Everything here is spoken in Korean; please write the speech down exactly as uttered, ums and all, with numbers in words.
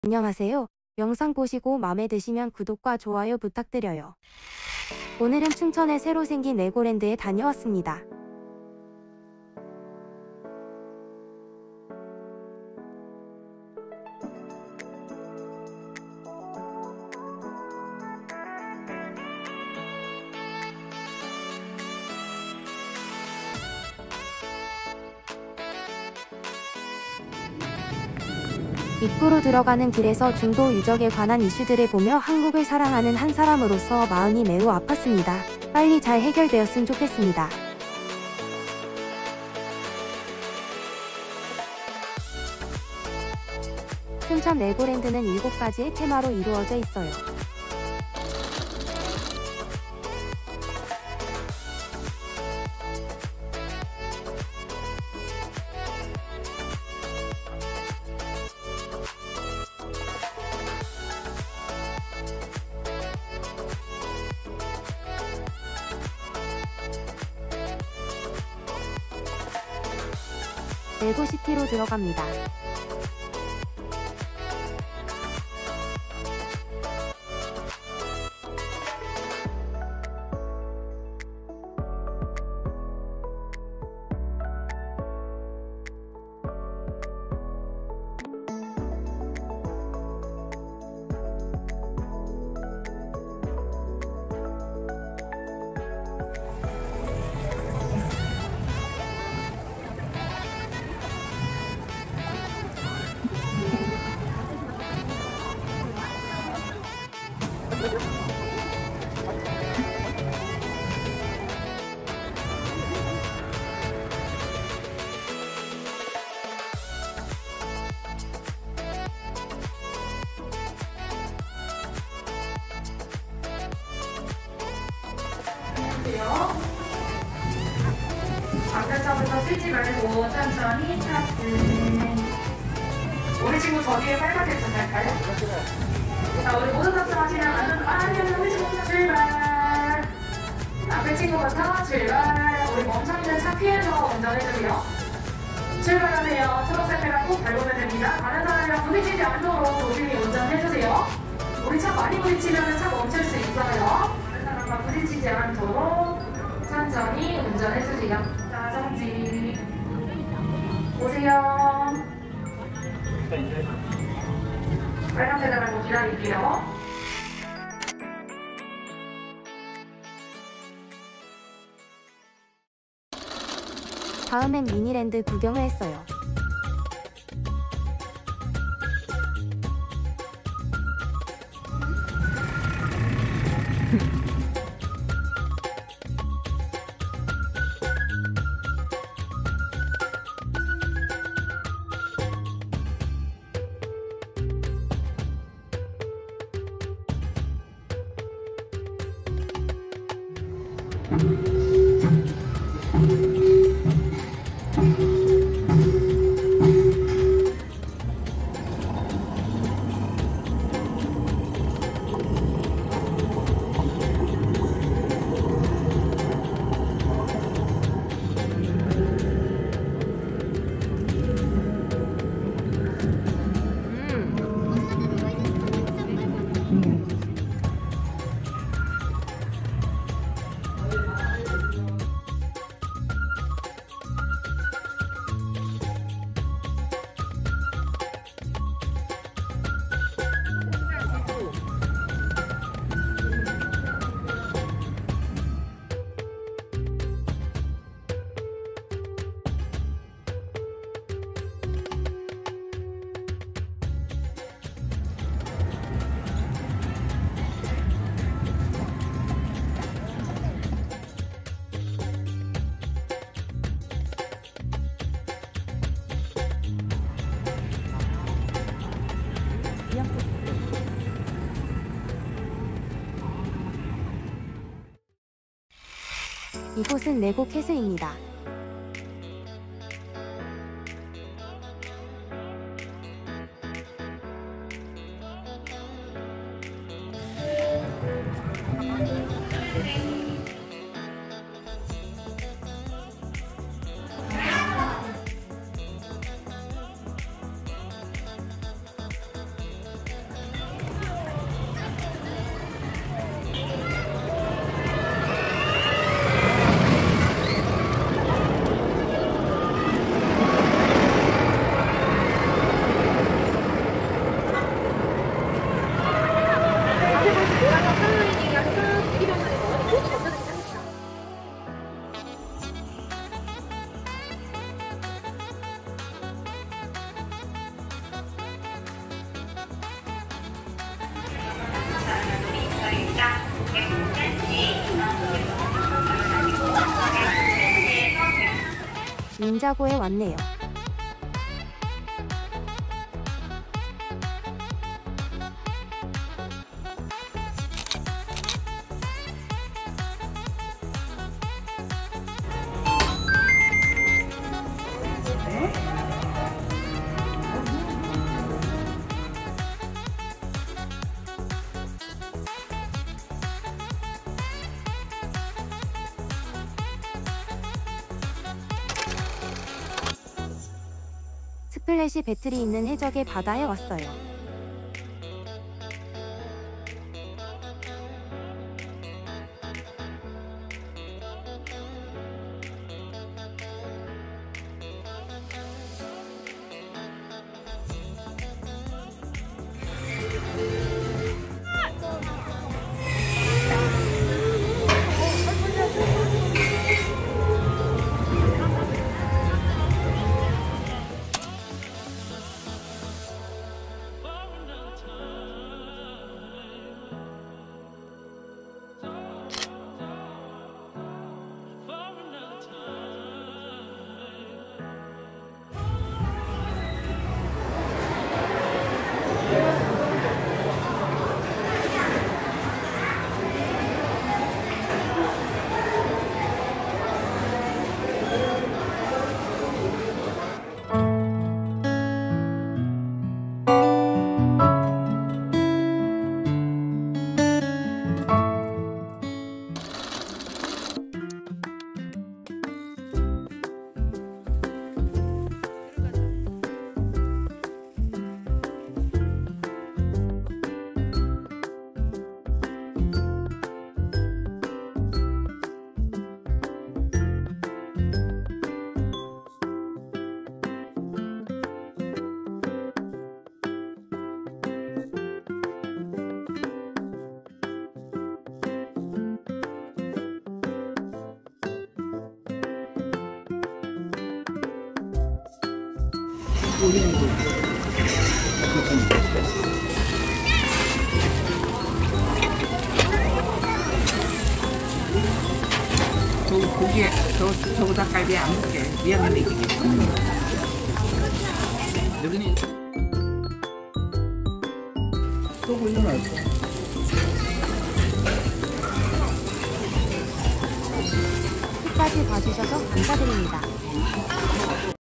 안녕하세요. 영상 보시고 마음에 드시면 구독과 좋아요 부탁드려요. 오늘은 춘천에 새로 생긴 레고랜드에 다녀왔습니다. 입구로 들어가는 길에서 중도 유적에 관한 이슈들을 보며 한국을 사랑하는 한 사람으로서 마음이 매우 아팠습니다. 빨리 잘 해결되었으면 좋겠습니다. 춘천 레고랜드는 일곱 가지의 테마로 이루어져 있어요. 레고시티로 들어갑니다. 앞에서부터 뛰지 말고 천천히 탑승. 우리 친구 저기에 빨갛게 전달까요? 자, 우리 모두 탑승하시면 안전 안전 우리 친구 출발. 앞에 친구부터 출발. 우리 멈춰있는 차 피해서 운전해주세요. 출발하세요. 초록색 페라 꼭 밟으면 됩니다. 다른 사람이랑 부딪히지 않도록 조심히 운전해주세요. 우리 차 많이 부딪히면 차 멈출 수 있어요. 다른 사람과 부딪히지 않도록 천천히 운전해주세요. 자, 정지. 오세요. 빨간 페달하고 기다릴게요. 다음엔 미니랜드 구경을 했어요. 이곳은 레고 캐슬입니다. 닌자고에 왔네요. 스플래시 배틀이 있는 해적의 바다에 왔어요. 저 고기, 저, 저거 닭갈비 안 먹게. 미안한데 이게. 여기는 또 올려놨어. 끝까지 봐주셔서 감사드립니다.